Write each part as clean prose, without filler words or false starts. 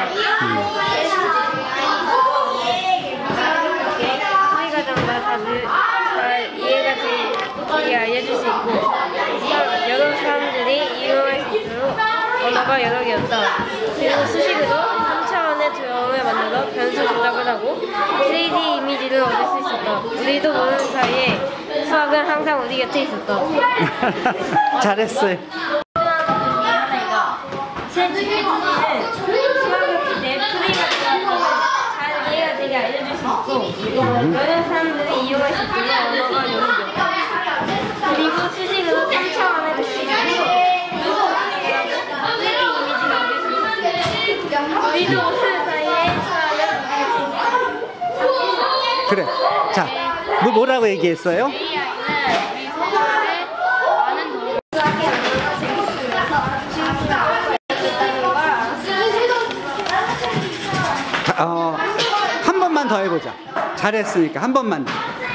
소리 과정과 다 이해가 되게 알려줄 수 있고 여러 사람들이 이용할 수 있도록 언어가 여러 개였다. 그리고 수식으로 3차원의 조형을 만들어 변수 조작을 하고 3D 이미지를 얻을 수 있었다. 우리도 모르는 사이에 수학은 항상 우리 곁에 있었다. 잘했어요. 알려줄 수 있고 여러 사람들이 이용할 수 있도록 언어가 여러 개였다. 그리고 수식으로 3차원의 도시를 우리도 모르는 사이에 그래. 자, 뭐라고 얘기했어요? 한 번만 더 해보자. 잘했으니까 한 번만 더.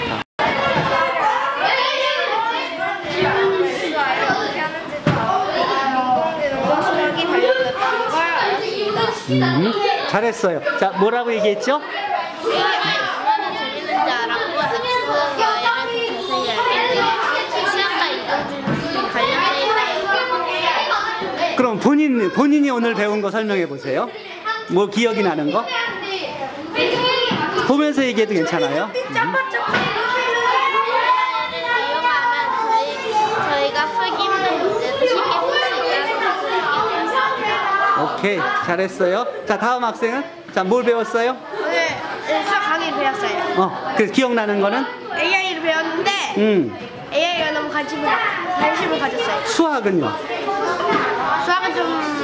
잘했어요. 자, 뭐라고 얘기했죠? 그럼 본인이 오늘 배운 거 설명해 보세요. 뭐 기억이 나는 거? 보면서 얘기해도 괜찮아요. 저희가 풀기 힘든 문제도 쉽게 풀 수 있다고. 오케이, 잘했어요. 자, 다음 학생은? 자, 뭘 배웠어요? 오늘 수학 강의 배웠어요. 그래서 기억나는 거는? AI를 배웠는데 AI가 너무 관심을 가졌어요. 수학은요? 수학은 좀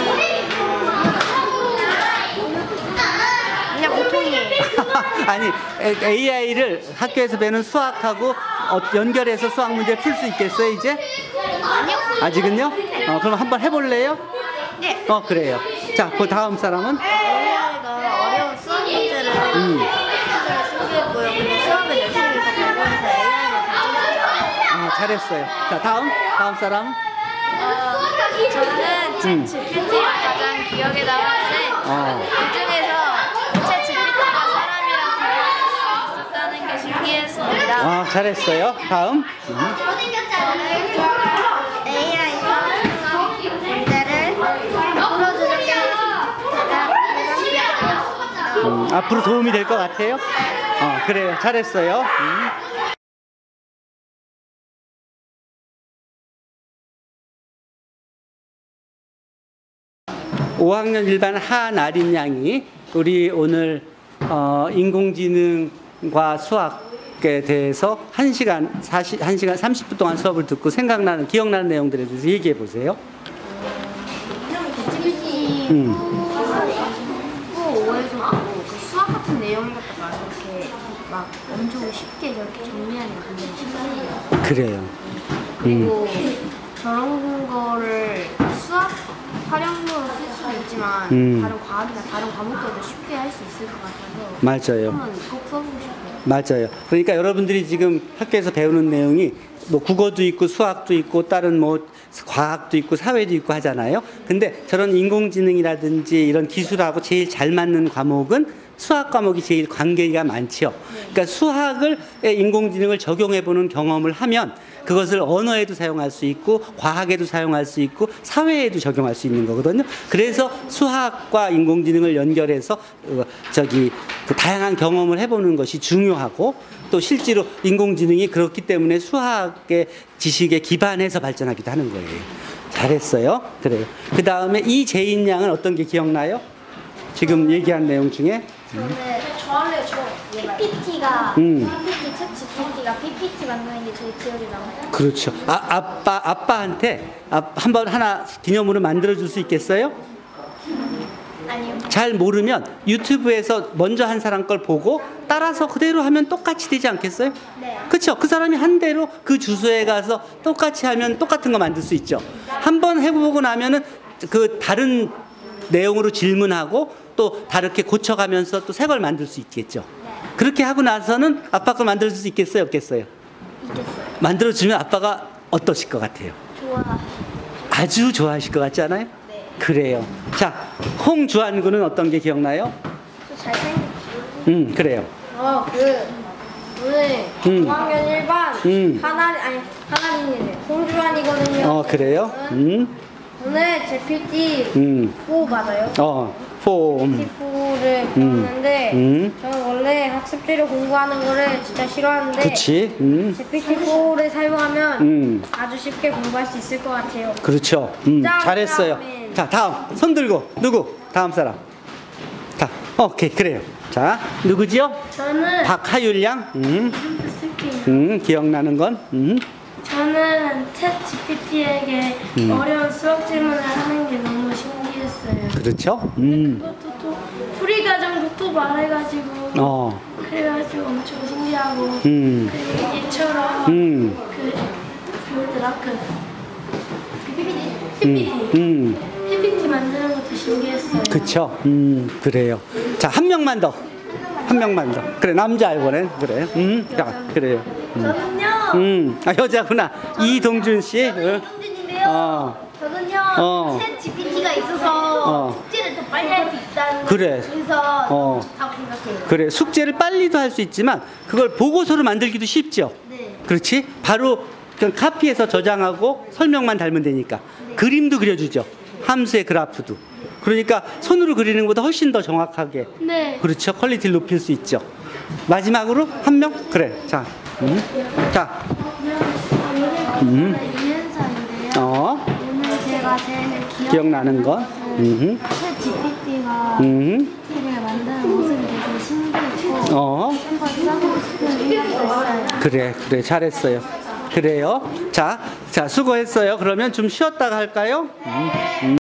그냥 보통이에요. 아니, AI를 학교에서 배우는 수학하고 연결해서 수학 문제 풀 수 있겠어요, 이제? 아니요. 아직은요? 그럼 한번 해볼래요? 네. 그래요. 자, 그 다음 사람은? AI가 어려운 수학 문제를 소개했고요. 그리고 수학을 열심히 더 공부해서 AI가 발전했어요. 잘했어요. 자, 다음 사람? 저는 GPT가 가장 기억에 남았는데 그 중에서 GPT가 사람이랑 대화할 수 있었다는 게 신기했습니다. 잘했어요. 다음? AI가 문제를 풀어주는 게 앞으로 도움이 될 것 같아요? 그래요. 잘했어요. 5학년 일반 하나린 양이 우리 오늘 인공지능과 수학에 대해서 1시간 30분 동안 수업을 듣고 기억나는 내용들에 대해서 얘기해 보세요. 오해서 하고 그 수학 같은 내용을 갖다가 이렇게 막 엄청 쉽게 저렇게 정리하는 게 굉장히 신기해요. 그래요. 그리고 저런 거를 수학 활용으로 쓸 수는 있지만 다른 과학이나 다른 과목들도 쉽게 할 수 있을 것 같아서 맞아요. 한번 꼭 써보고 싶어요. 맞아요. 그러니까 여러분들이 지금 학교에서 배우는 내용이 뭐 국어도 있고 수학도 있고 다른 뭐 과학도 있고 사회도 있고 하잖아요. 근데 저런 인공지능이라든지 이런 기술하고 제일 잘 맞는 과목은 수학 과목이 제일 관계가 많죠. 그러니까 수학을 인공지능을 적용해 보는 경험을 하면 그것을 언어에도 사용할 수 있고 과학에도 사용할 수 있고 사회에도 적용할 수 있는 거거든요. 그래서 수학과 인공지능을 연결해서 그 다양한 경험을 해보는 것이 중요하고 또 실제로 인공지능이 그렇기 때문에 수학의 지식에 기반해서 발전하기도 하는 거예요. 잘했어요. 그래요. 그 다음에 이재인 양은 어떤 게 기억나요? 지금 얘기한 내용 중에? 저 할래요. PPT가 PPT 챗 GPT가 PPT 만드는 게 제일 기억에 남아요. 그렇죠. 아빠한테 한번 하나 기념으로 만들어 줄 수 있겠어요? 아니요. 잘 모르면 유튜브에서 먼저 한 사람 걸 보고 따라서 그대로 하면 똑같이 되지 않겠어요? 네. 그렇죠. 그 사람이 한 대로 그 주소에 가서 똑같이 하면 똑같은 거 만들 수 있죠. 한번 해보고 나면은 그 다른 내용으로 질문하고 또 다르게 고쳐가면서 또 새 걸 만들 수 있겠죠. 네. 그렇게 하고 나서는 아빠 걸 만들어 줄 수 있겠어요? 없겠어요? 있겠어요. 만들어주면 아빠가 어떠실 것 같아요? 좋아. 아주 좋아하실 것 같지 않아요? 네. 그래요. 자, 홍주환 군은 어떤 게 기억나요? 잘생겼지. 그래요. 오늘 5학년 1반 하나린이래. 홍주환이거든요. 그래요. 오늘 제 PT 4 맞아요? 폼. PT4를 배웠는데 저는 원래 학습지를 공부하는 거를 진짜 싫어하는데 그치. 제 PT4를 사용하면 아주 쉽게 공부할 수 있을 것 같아요. 그렇죠. 잘했어요. 다음에. 자, 다음. 손 들고. 누구? 다음 사람. 자, 오케이. 그래요. 자, 누구지요? 저는 박하율 양. 쓸게요. 기억나는 건? 저는 챗 GPT에게 어려운 수학 질문을 하는 게 너무 신기했어요. 그렇죠. 그것도 또 풀이 과정도 또 말해가지고 그래가지고 엄청 신기하고 그리고 얘처럼 뭐더라 PPT 만드는 것도 신기했어요. 그쵸. 그래요. 자, 한 명만 더. 그래, 남자 이번엔. 그래. 자, 그래요. 저는요. 여자구나. 이동준 씨. 이동준인데요. 저는요. 챗 GPT가 있어서 숙제를 더 빨리 할 수 있다는 그래. 그래서 좋다고 생각해요. 그래. 숙제를 빨리도 할 수 있지만 그걸 보고서로 만들기도 쉽죠. 네. 그렇지? 바로 그냥 카피해서 저장하고 설명만 달면 되니까. 그림도 그려주죠. 함수의 그래프도. 그러니까 손으로 그리는 것보다 훨씬 더 정확하게. 네. 그렇죠. 퀄리티를 높일 수 있죠. 마지막으로 한 명? 그래. 자. 자. 오늘 이은서인데요. 오늘 제가 제일 기억나는 건? 챗 GPT가 PPT를 만드는 모습이 되게 신기했고 한번 써보고 싶은 생각도 있어요. 그래. 잘했어요. 그래요. 자, 수고했어요. 그러면 좀 쉬었다가 할까요?